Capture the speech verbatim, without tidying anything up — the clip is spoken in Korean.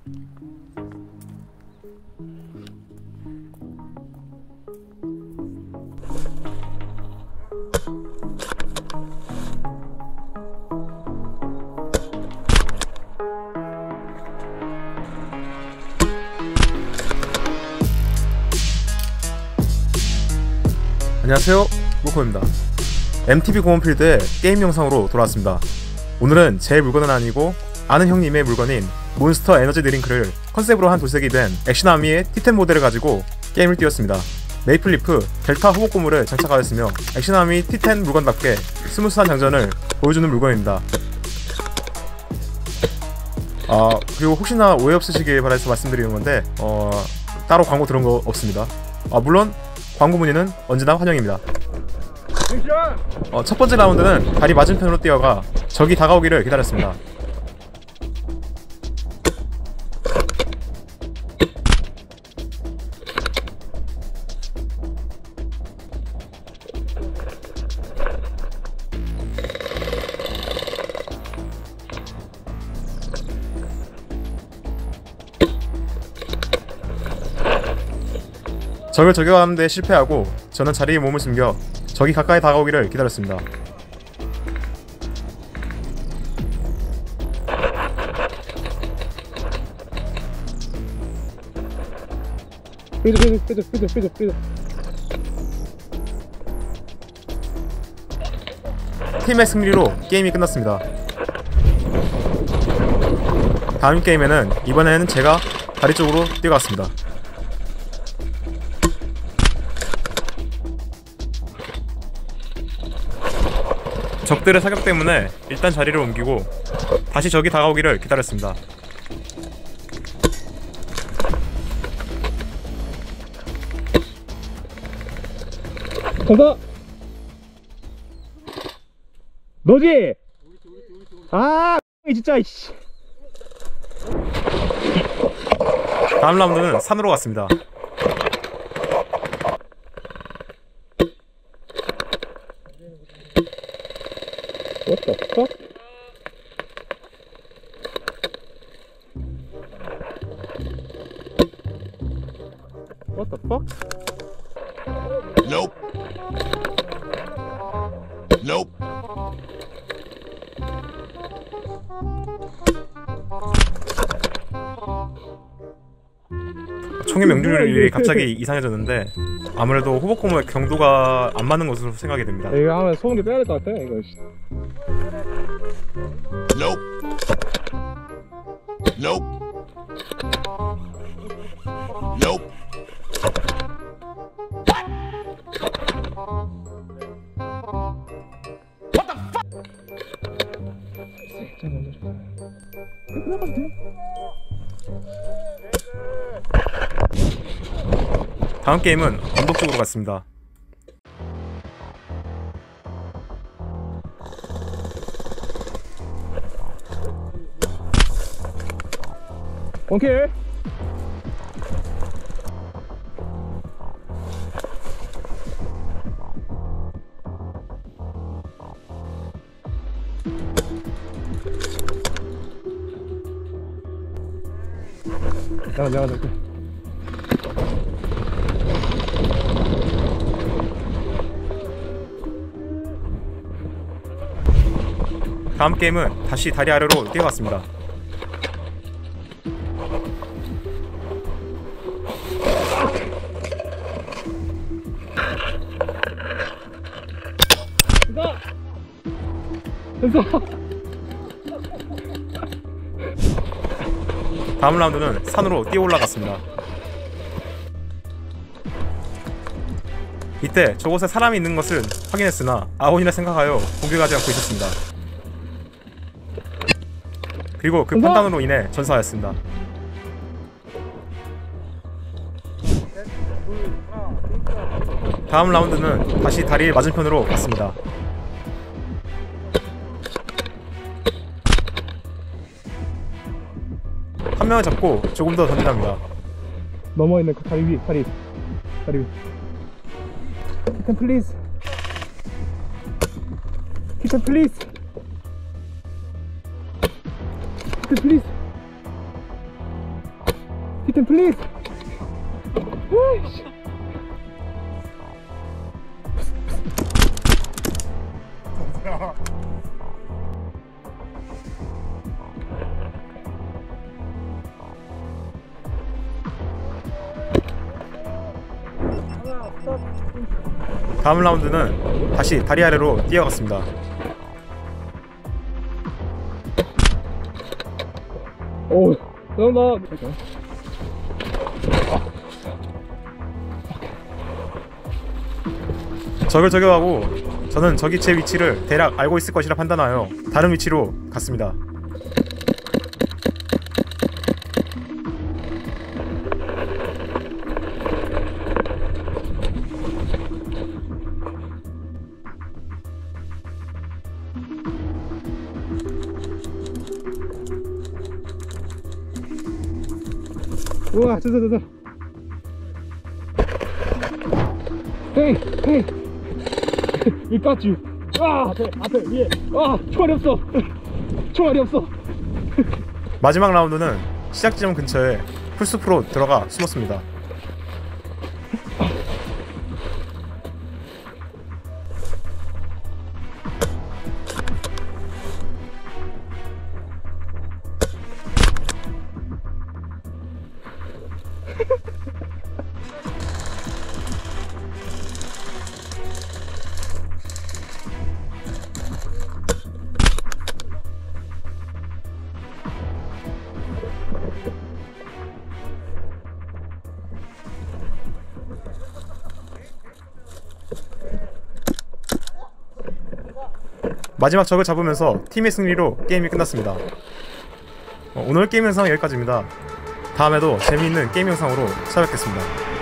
안녕하세요, 모코입니다. 엠티비 공원필드의 게임 영상으로 돌아왔습니다. 오늘은 제 물건은 아니고 아는 형님의 물건인 몬스터 에너지 드링크를 컨셉으로 한 도색이 된 액션아미의 티텐 모델을 가지고 게임을 띄웠습니다. 메이플리프 델타 호복 고무를 장착하였으며 액션아미 티텐 물건답게 스무스한 장전을 보여주는 물건입니다. 아, 그리고 혹시나 오해 없으시길 바라서 말씀드리는 건데 어, 따로 광고 들은 거 없습니다. 아, 물론 광고 문의는 언제나 환영입니다. 어, 첫 번째 라운드는 다리 맞은편으로 뛰어가 적이 다가오기를 기다렸습니다. 적을 저격하는 데 실패하고 저는 자리에 몸을 숨겨 적이 가까이 다가오기를 기다렸습니다. 빼줘 빼줘 빼줘 빼줘 빼줘 빼줘. 팀의 승리로 게임이 끝났습니다. 다음 게임에는 이번에는 제가 다리 쪽으로 뛰어갔습니다. 적들의 사격 때문에 일단 자리를 옮기고 다시 적이 다가오기를 기다렸습니다. 간다! 너지? 아, 진짜 이씨. 다음 라운드는 산으로 갔습니다. What the fuck? What the fuck? Nope. Nope. 총의 명중률이 갑자기 이상해졌는데 아무래도 호복고무의 경도가 안 맞는 것으로 생각이 됩니다. 이거 하면 소음기 빼야 될 것 같아. 이거. Nope. Nope. Nope. What the fuck? 다음 게임은 언덕 쪽으로 갔습니다. 오케이. 내가 내가 잡게. 다음 게임은 다시 다리 아래로 뛰어갔습니다. 됐어. 다음 라운드는 산으로 뛰어 올라갔습니다. 이때 저곳에 사람이 있는 것을 확인했으나 아혼이라 생각하여 공격하지 않고 있었습니다. 그리고 그 판단으로 인해 전사하였습니다. 다음 라운드는 다시 다리 맞은편으로 갔습니다. 한 명을 잡고 조금 더 던진답니다. 넘어있는 그 다리 위, 다리 다리 위. 키튼 플리즈. 키튼 플리즈. 키튼 플리즈. 히튼 플리즈. 다음 라운드는 다시 다리 아래로 뛰어갔습니다. 오, 감사합니다. 적을 저격하고 저는 적이 제 위치를 대략 알고 있을 것이라 판단하여 다른 위치로 갔습니다. 우와, 저저 저저. 헤이 헤이. We got you. 아, 앞에 앞에 위에. 아, 총알이 없어. 총알이 없어. 마지막 라운드는 시작 지점 근처에 풀숲으로 들어가 숨었습니다. 마지막 적을 잡으면서 팀의 승리로 게임이 끝났습니다. 어, 오늘 게임 영상은 여기까지입니다. 다음에도 재미있는 게임 영상으로 찾아뵙겠습니다.